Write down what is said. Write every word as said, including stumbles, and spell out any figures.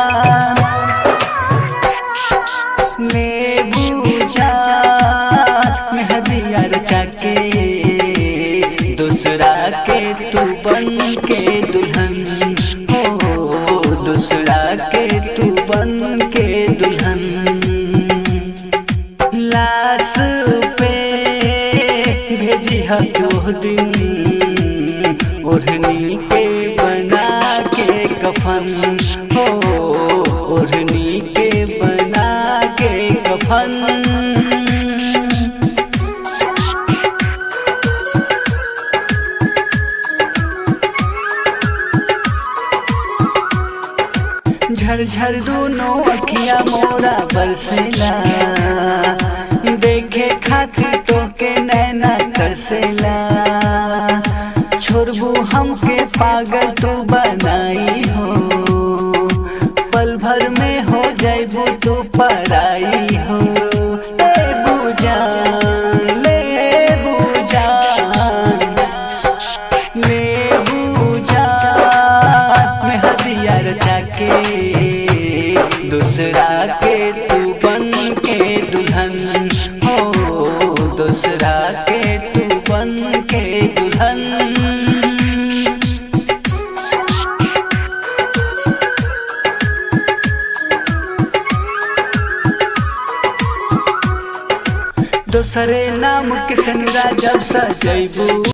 लेबू जा मेहदिया रचा के दूसरा के तू बन के दुल्हन हो, दूसरा के तू बन के दुल्हन। लाश पे भेजी दो दिन ओढ़नी के बना के कफन हो, ओढ़नी के बना के कफन। झरझर दोनों अखियां मोरा बरसेला, देखे खातिर तो के नैना तरसेला। छोड़बू हमके पागल तू बनाई हो, पल भर में हो जाइबू तू पराई हो। लेबू जान लेबू जान लेबू जान मेहदिया रचा के दूसरा के तू बन के दुल्हन हो, दूसरा के तू बन के दुल्हन। दूसरे नाम के संगरा जब सजैबू